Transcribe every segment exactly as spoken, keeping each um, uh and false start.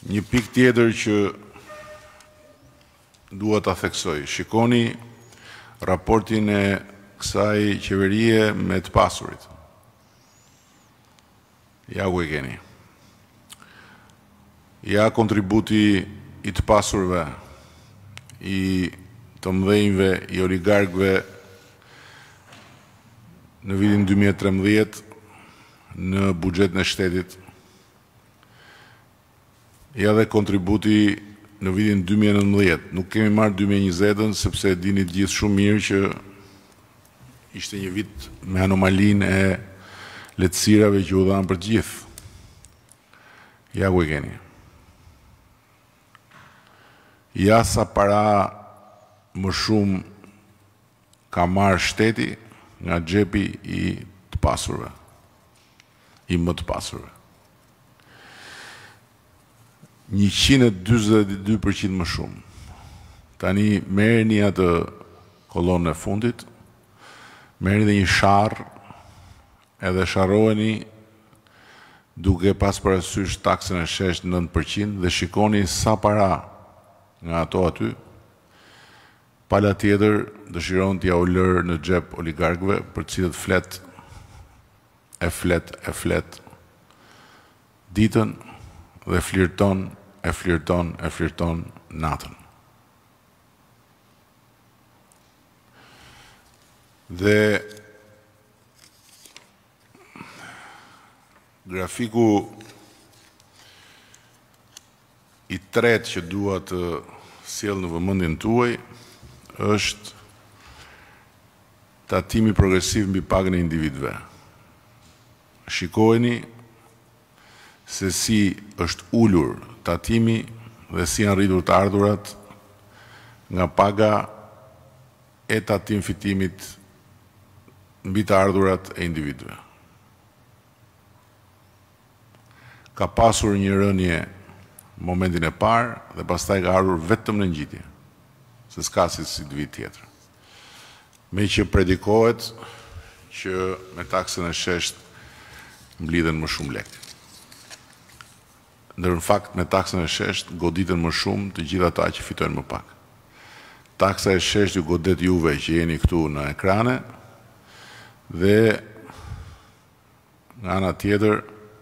Një pikë tjetër që dua ta theksoj. Shikoni raportin e kësaj qeverie me të pasurit. Ja ku e keni. Ja kontributi i të pasurve, i të mëdhenjve, i oligarkëve në vitin dy mijë e trembëdhjetë në buxhetin e shtetit. Ja dhe kontributi në vitin dy mijë e nëntëdhjetë. Nuk kemi marrë dy mijë e njëzetën sepse e dini të gjithë shumë mirë që ishte një vit me anomalinë e lehtësirave që u dhanë për të gjithë. Ja ku e keni. Ja sa para më shumë ka marrë shteti nga xhepi i të pasurve, i më të pasurve. njëqind e dyzet e dy përqind më shumë. Tani merrni atë kolonën e fundit, merrni dhe një sharr, edhe sharroheni duke pas parasysh taksën e shesh nëntë përqind dhe shikoni sa para nga ato aty, pala tjetër dëshiron t'ja u lërë në xhep oligarkëve për të cilët flet e flet e flet ditën dhe flirton e flirton e flirton natën. Dhe grafiku i tretë që dua të sjell në vëmendjen tuaj është tatimi progresiv mbi pagën e individëve. Shikojeni se si është ulur tatimi dhe si janë rritur të ardhurat nga paga e tatim fitimit mbi të ardhurat e individëve. Ka pasur një rënje momentin e parë dhe pastaj ka ardhur vetëm në ngjitje, se s'ka si si të vit tjetër. Me që predikohet që me taksën e shesht mblidhen më shumë lekë. Ndër në fakt me taksën e shesht goditen më shumë të gjitha ata që fitojnë më pak. Taksa e shesht ju godet juve që jeni këtu në ekrane dhe nga ana tjetër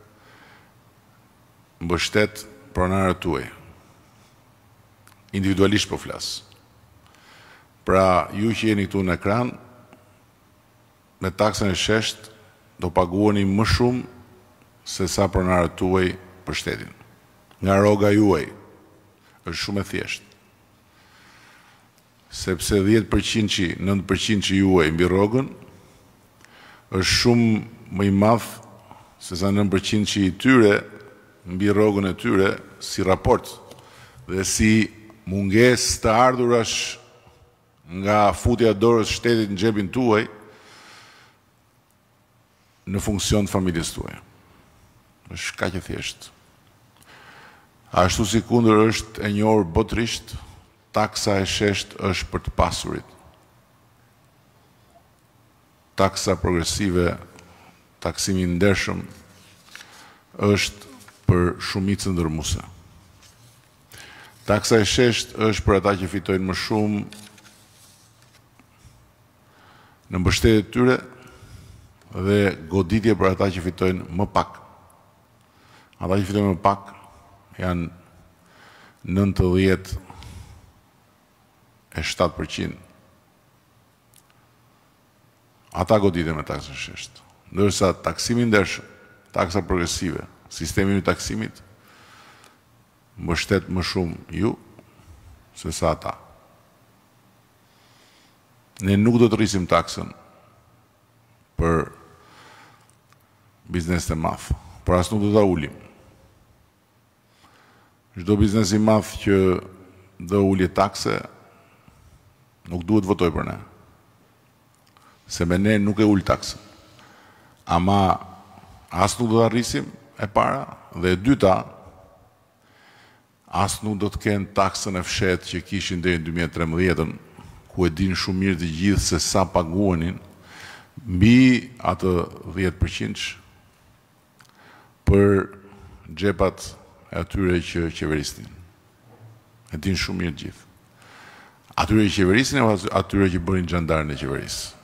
mbështet pronarët tuaj. Individualisht po flas. Pra, ju që jeni këtu në ekran, me taksën e shesht do paguani më shumë se sa pronarët tuaj për shtetin. Nga roga juaj është shumë e thjeshtë. Sepse dhjetë përqind që, nëntë përqind që juaj mbi rrogën është shumë më i madh se sa nëntë përqind që i tyre mbi rrogën e tyre si raport dhe si mungesë të ardhurash nga futja e dorës shtetit në xhepin tuaj në funksion të familjes tuaj. Është kaq e thjeshtë. Ashtu si kundër është e njohur botërisht, taksa e shesht është për të pasurit. Taksa progresive, taksimi i ndershëm është për shumicën ndërmuese. Taksa e shesht është për ata që fitojnë më shumë në mbështetje të tyre dhe goditje për ata që fitojnë më pak. Ata që fitojnë më pak janë nëntëdhjetë e shtatë përqind. Ata goditen me taksën e shesht. Ndërsa taksimi i ndershëm, taksa progresive, sistemi i taksimit mbështet më shumë ju se sa ata. Ne nuk do të rrisim taksën për biznes të madh, por as nuk do ta ulim. Çdo biznes i madh që do ulje takse nuk duhet votoj për ne. Se me ne nuk e ul taksën. Ama as nuk do ta rrisim e para dhe e dyta as nuk do të kenë taksën e fshetë që kishin deri në dy mijë e trembëdhjetën, ku e din shumë mirë të gjithë se sa paguanin mbi atë dhjetë përqind për xhepat e atyre që qeverisnin. E din shumë mirë gjithë. Atyre që qeverisnin e atyre që bënin xhandarën e qeverisë.